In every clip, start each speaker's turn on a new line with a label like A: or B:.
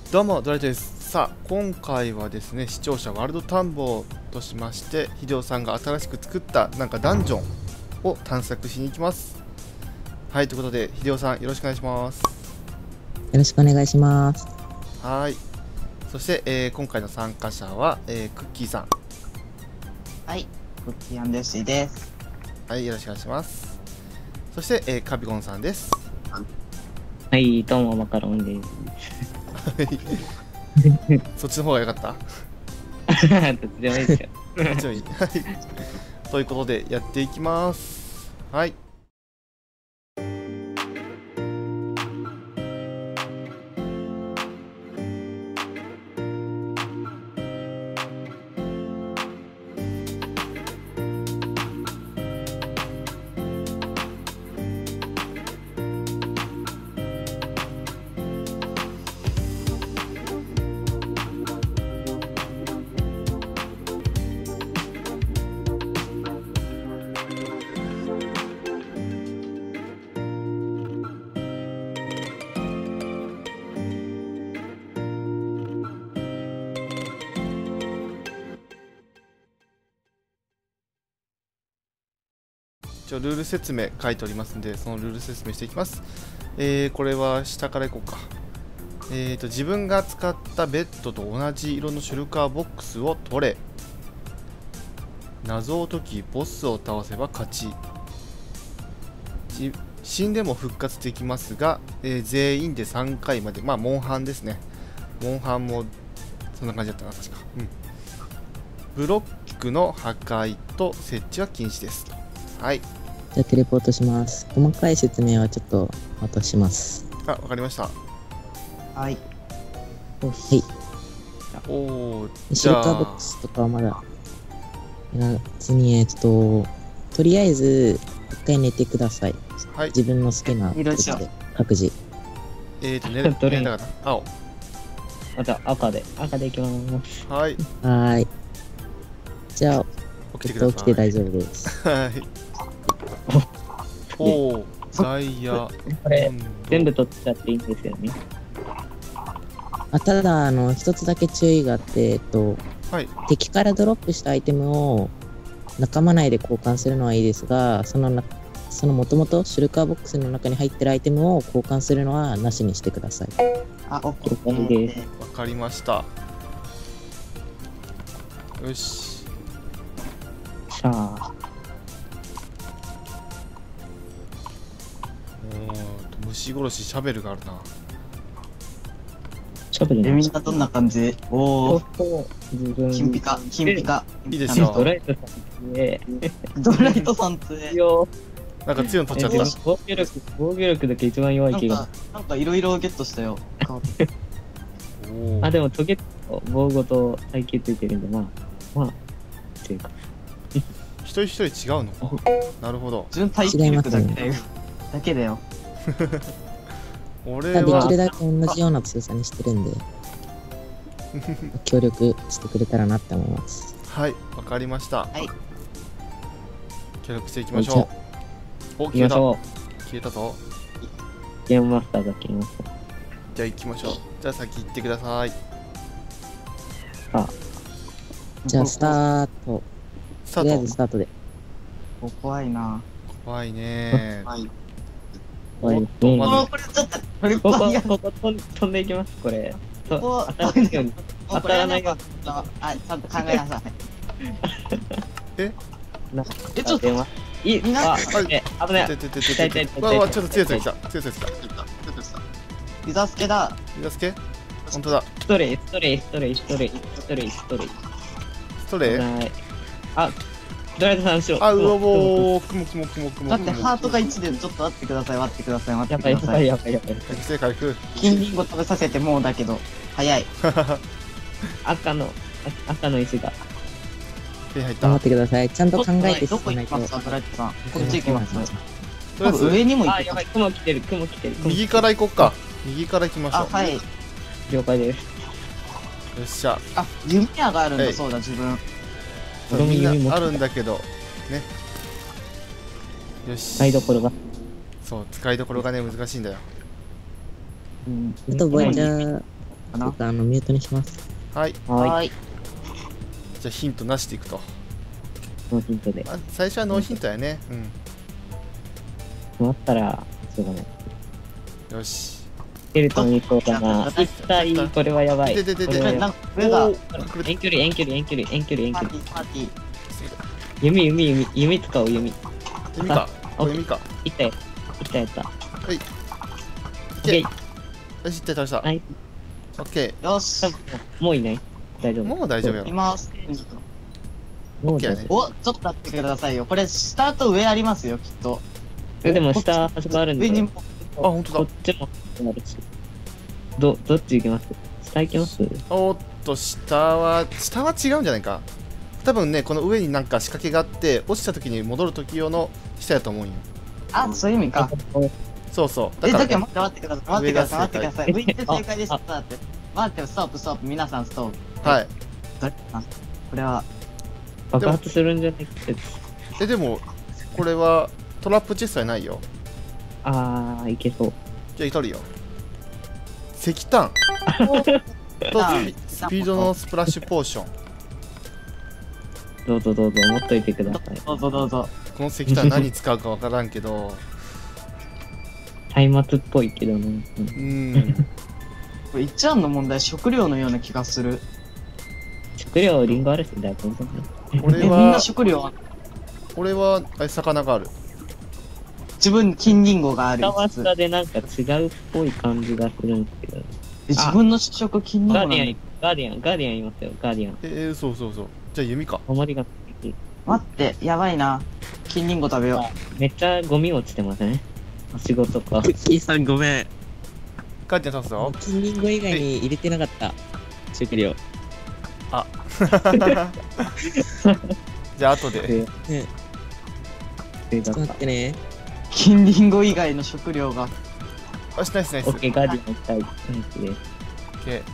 A: どうもドライトです。さあ今回はですね、視聴者ワールド探訪としまして、秀夫さんが新しく作ったなんかダンジョンを探索しに行きます。はい、ということで秀夫さんよろしくお願いします。
B: よろしくお願いします。
A: はい。そして、今回の参加者は、クッキーさん。
C: はい、クッキーアンデッシーです。
A: はい、よろしくお願いします。そして、カビゴンさんです。
D: はい、どうもマカロンです。
A: そっちの方が良かった？
D: どっちでもいいですよ。
A: どっちもいい。はい。ということでやっていきます。はい。ルール説明書いておりますので、そのルール説明していきます。これは下からいこうか。自分が使ったベッドと同じ色のシュルカーボックスを取れ。謎を解き、ボスを倒せば勝ち。死んでも復活できますが、全員で3回まで、まあ、モンハンですね。モンハンもそんな感じだったな、確か。ブロックの破壊と設置は禁止です。はい。
B: じゃあテレポートします。細かい説明はちょっとまたします。
A: あ、わかりました。
C: はい。
B: はい。
A: おお、
B: シルカーボックスとかはまだ別にとりあえず一回寝てください。
A: はい。
B: 自分の好きな
C: 色で
B: 各自。
A: 寝
D: どれ
A: たかな。青。
D: また赤でいきます。
A: はい。
B: はい。じゃあ
A: 起きてください。
B: 起きて大丈夫です。
A: はい。おお、ダイヤ。
D: これ全部取っちゃっていいんですよね。
B: ただ一つだけ注意があって、
A: はい。
B: 敵からドロップしたアイテムを仲間内で交換するのはいいですが、そのもともとシュルカーボックスの中に入ってるアイテムを交換するのはなしにしてください。
C: あ、オッケ
D: 了解です。
A: わかりました。よし。
D: さあ、
A: 虫殺しシャベルがあるな。
D: シャベル
C: みんなどんな感じ？おお、
D: 自分
C: 金ピカ。
A: いいですよ。
D: ドライトさんで
C: ドライトさんって
D: よ。
A: なんか強いの取っちゃった。
D: 防御力だけ一番弱い気が。
C: なんかいろいろゲットしたよ。
D: でもトゲと防護と耐久ついてるんで、まあっていうか。
A: 一人一人違うの。なるほど。
C: 自分耐久力だけだよ。
A: 俺
B: でき
A: は
B: るだけ同じような強さにしてるんで協力してくれたらなって思います。
A: はい、わかりました。
C: はい。
A: 協力していきましょう。お、消えた。消えたぞ。
D: ゲームマスターが消えました。
A: じゃあ行きましょう。じゃあ先行ってください。
B: じゃあスタート。とりあえずスタートで。
C: 怖いな。
A: 怖いね。
D: これ
C: これちょっとこれ
D: こ飛んでいきます。これ当たらないように当たらないように。
C: ちゃんと考えなさい。
D: ちょっといい。
C: みんな
D: 危ない。
A: わ、ちょっと強いやつ来た。強いやつ来た。
C: リザスケだ。
A: リザスケ？本当だ。
D: ストレイ。
A: ストレー？
D: ドライトさん後ろ。
A: あ、うわもう、雲。
C: だってハートが1でちょっと待ってください。
D: やばい。
A: 回復。
C: 金リンゴ食べさせてもうだけど早い。
D: 赤の石が。
A: 手入った。
B: 頑張ってください。ちゃんと考えて
C: どこ
B: 進めないと。
C: 行きますか、ドライトさん。こっち行きます。
A: とりあえず
C: 上にも行
D: やばい。雲来てる。
A: 右から行こっか。右から行きましょう。
C: はい。
D: 了解です。
A: よっしゃ。
C: 弓矢があるんだそうだ、自分。
A: みんなあるんだけどね。よし。
D: 使いどころが。
A: そう、使いどころがね難しいんだよ。
B: あとボイジャー
C: な。
B: ちょっとミュートにします。
A: はい。
D: はい。
C: い。
A: じゃあヒントなしでいくと。
D: ノーヒントで。
A: 最初はノーヒントやね。
D: 終わったら、しょうがない。
A: よし。
D: スケルトンに行こうかな。一体、これはやばい。
A: でででで
D: これはやばい
C: なんか上が
A: おー隠れ
D: 遠距離、遠距離、遠距離、遠距離、遠距離。
C: パーティー、パーティー。
D: 弓使おう、弓。
A: 弓か。これ弓か。
D: いったよ。いったやった。
A: はい。い
D: オッケー。
A: よし、一体倒した。
D: ナイ
A: オッケ
C: よし
D: 多。分もういない大丈
A: ー。
D: 夫。
A: もう大丈夫やろ。
C: います。
D: もう
A: OK やね
D: 大丈夫。
C: お、ちょっと待ってくださいよ。これ、下と上ありますよ、きっと。
D: でも下、端があるんで。
C: 上にも。
A: あ、ほんとだ
D: こっ。ちもあるし。どっち行きます下行きます
A: おっと、下は違うんじゃないか。多分ね、この上になんか仕掛けがあって、落ちた時に戻る時用の下やと思うんよ。
C: あ、そういう意味か。
A: そうそう。
C: え、
A: だから、
C: だけど待ってください。待ってください。待ってください。
D: 上が
C: V って正解です。待って。待って、ストップ、ストップ。皆さん、ストップ。
A: はい。
C: どれあこれは、
D: 爆発するんじゃないって。
A: でも、これはトラップチェストはないよ。
D: いけそう。
A: じゃあ、いとるよ。石炭とスピードのスプラッシュポーション。
D: どうぞ、持っといてください。
C: どうぞどうぞ。
A: この石炭何使うかわからんけど、
D: 松明っぽいけどね。
C: これ、一案の問題、食料のような気がする。
D: 食料、リンゴあるし、大丈夫。
C: みん
A: 俺は
C: な、食料は、
A: あれ、魚がある。
C: 自分、金リンゴがある
D: 下は
C: 5つ。
D: 下でなんか違うっぽい感じがするんですけど。
C: 自分の主食、金リンゴなんだ
D: ガーディアンいますよ、ガーディアン。
A: そう。じゃあ、弓か。
D: 守りが
C: 待って、やばいな。金リンゴ食べよ
D: めっちゃゴミ落ちてますね。仕事か。
B: クッキーさんごめん。
A: 帰って倒すぞ。
B: 金リンゴ以外に入れてなかった。食料。
A: じゃあ、後で。
B: ね、
D: だっ
B: ちょっと待ってね。
C: う。金リンゴ以外の食料が。
A: よし、ナイスナイス。
D: オッケー、ガーディアン行きたい。ナイスです。
A: オッケー。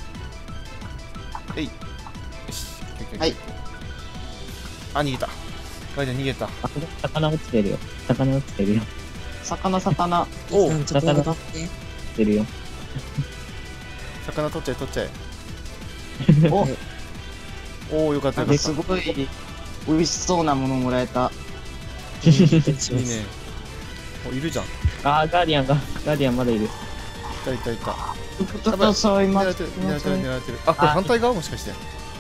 A: えい。よし。オッケー
C: はい。
A: あ、逃げた。ガイデン逃げた。
D: 魚落ちてるよ。魚落ちてるよ。
C: 魚。
A: おう
B: さんちょっと待って。
D: 落ちてるよ。
A: 魚取っちゃえ。
C: お、
A: おお、よかった
C: なん
A: よかった。
C: かすごい、美味しそうなものもらえた。
A: いいね。お、いるじゃん。い
D: ガーディアンまだいる。
A: た。
C: ちょっとそう今
A: 狙われてる。あ、これ反対側もしかして。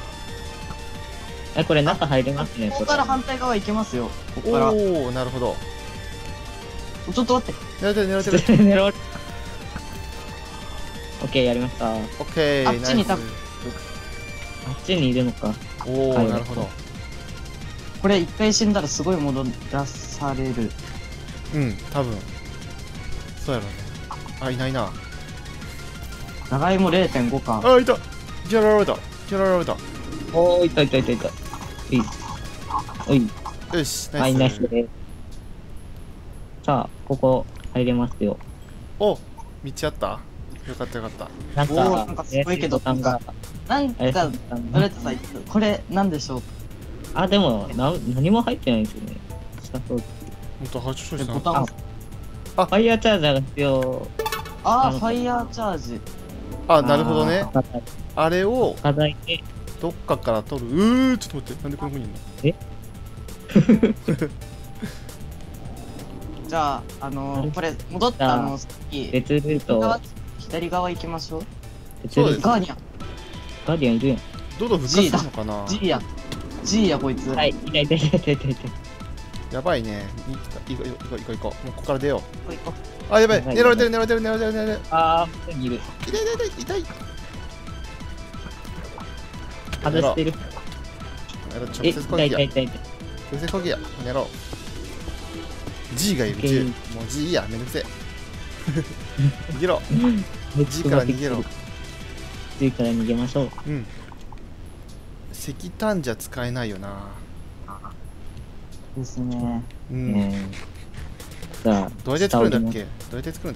D: これ中入れますね、
C: ここから反対側行けますよ。ここから。
A: おお、なるほど。
C: ちょっと待って。
A: 狙われてる。
D: 狙われオッケー、やりました。あっ
A: オッケー。
C: あっちに
A: ナイス
D: ちにいるのか。
A: おお、
D: はい
A: なるほど。
C: これ一回死んだらすごい戻らされる。
A: うん、多分。そうやろね。あ、いないな。
C: 長芋 0.5 か。
A: あ、いた。やられた。
D: おー、いた。おい、
A: よし、
D: はい、ナイスです。さあ、ここ入れますよ。
A: お、道あった。よかった。
C: おーなんかすごいけど
D: ボタンが。
C: なんか、どれとさ、これなんでしょう。
D: あ、でも、何も入ってないですよね。下そう。
A: ほんと、発症した
C: ボタン。
D: ファイヤーチャージャーが必要。
C: ファイヤーチャージ。
A: あ、なるほどね。
D: 課
A: あれを
D: 題で、
A: どっかから取る。ちょっと待って。なんでここにいんの？
C: じゃあ、これ、戻ったさっき、
D: 別ルート、
C: 左側行きましょう。
D: 別ルート、
C: ガーディアン。
D: ガーディアンいるやん。
A: どんどん復活するのかな。
C: G や、こいつ。
D: はい、いた。
A: やばいね。行こう。もうここから出よう。
C: こ
A: あ、やばい。
D: やばい
A: 狙われてる。
D: あー、ここにいる。
A: 痛い。
D: 外してる。
A: 直接攻撃や。
D: 痛い。
A: 直接攻撃や。やろう。G がいる。
D: オッケ
A: G。
D: ー
A: もう G いいや。めんどくせえ。逃げろ。G から逃げろ。
D: G から逃げましょう。
A: うん。石炭じゃ使えないよな。
C: ですね。
A: うん。
D: じゃあ、
A: どうやって作るんだっけ？
C: フ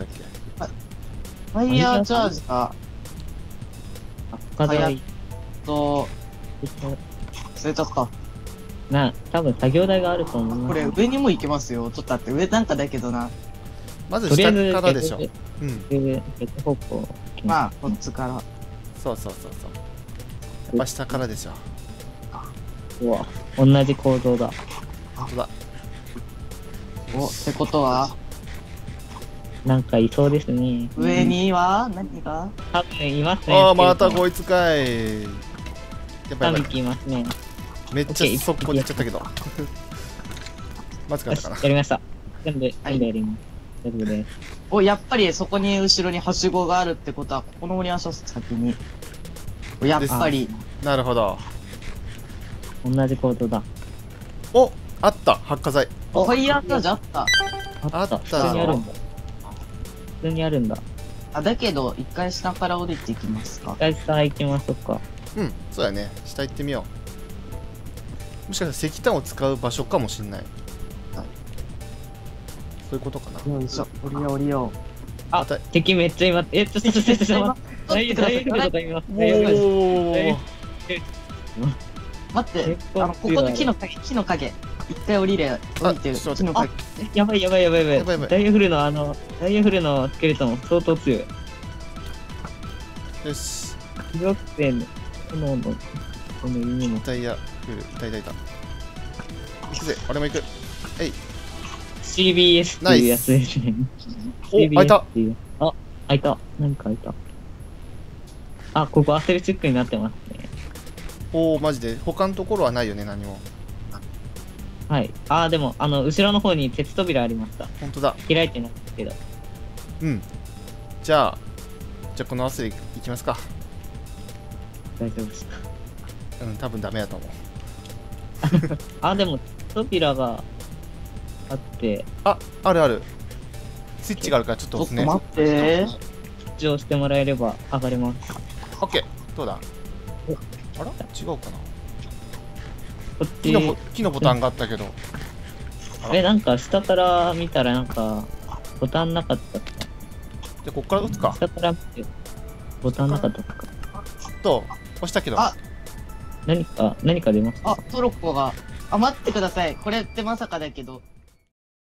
C: ァイヤーチャージが、
D: 課題
C: と、忘れちゃった。
D: 多分作業台があると思います。
C: これ、上にも行けますよ。ちょっと待って、上なんかだけどな。
A: まず下からでしょ。
D: 逆方向。
C: まあ、こっちから。
A: そうそうそうそう。やっぱ下からでしょ。
D: うわ、同じ構造だ。
A: 本当だ。
C: お、ってことは、
D: なんかいそうですね。
C: 上には何が？
D: 多分いますね。
A: ああ、また
D: い
A: こいつかい。やばいやば
D: 3
A: い。
D: 匹いますね。
A: めっちゃ速攻でいっちゃったけど。まずか
D: よし、
A: ったかな。
D: やりました。全部やります。大丈夫です。
C: お、やっぱりそこに後ろにはしごがあるってことは、ここの森は先に。やっぱり。
A: なるほど。
D: 同じ構造だ。
A: お、あった、発火剤。
C: ファイヤーチャージあった。
A: あった
D: 普通にあるんだ。普通にあるんだ。
C: あ、だけど、一回下から降りていきますか。
D: 大下行きましょうか。
A: うん、そうだね。下行ってみよう。もしかしたら石炭を使う場所かもしんない。そういうことかな。
C: よいしょ、降りよう降りよう。
D: あ
A: また、
D: 敵めっちゃいます。ちょっと待って、ちょっと待って。大丈夫だと言います。
A: お
D: 大丈夫です。
A: ー、
C: 待って
D: 結、構
C: ここの木の影。一回降りて、
A: ちょっと
C: 木の影。
D: やばい。
A: やばいやばい
D: ダイヤフルのスケルトン相当強い。
A: よし。
D: 強くて、炎の、この弓の。
A: タイヤフル、いた。行くぜ、俺も行く。えい。
D: CBS っていうやつですね。
A: お、開いた。
D: っていう。あ、開いた。何か開いた。あ、ここアスレチックになってますね。
A: おー、マジで。他のところはないよね、何も。
D: はい。あ、でも、後ろの方に鉄扉ありました。
A: ほんとだ。
D: 開いてないんですけど。
A: うん。じゃあこのアスレ行きますか。
D: 大丈夫ですか。
A: うん、多分ダメだと思う。
D: あ、でも、扉があって、
A: ある。スイッチがあるからちょっと
C: ちょっ
A: 押すね。
C: と待って。
D: 一応してもらえれば上がれます。
A: オッケー。どうだ。
D: お
A: あら違うかな。
D: こっち、
A: 木のボタンがあったけど。
D: なんか下から見たらなんか、ボタンなかったっ
A: じゃあこっから打つか。
D: 下から見て、ボタンなかったっすか。
A: 押したけど。
C: あ
D: 何か出ますか。
C: あ、トロッコが。あ、待ってください。これってまさかだけど、